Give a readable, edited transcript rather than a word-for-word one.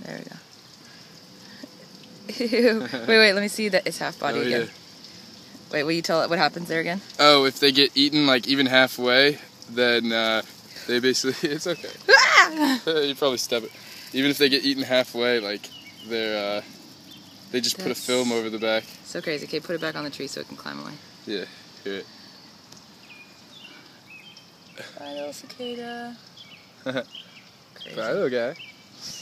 There we go. Ew. Wait, let me see that it's half body again. Yeah. Wait, will you tell it what happens there again? Oh, if they get eaten like even halfway, then they basically, it's okay. You probably step it. Even if they get eaten halfway, like they just put a film over the back. So crazy. Okay, put it back on the tree so it can climb away. Yeah, hear it. Bye, little cicada. Bye, little guy.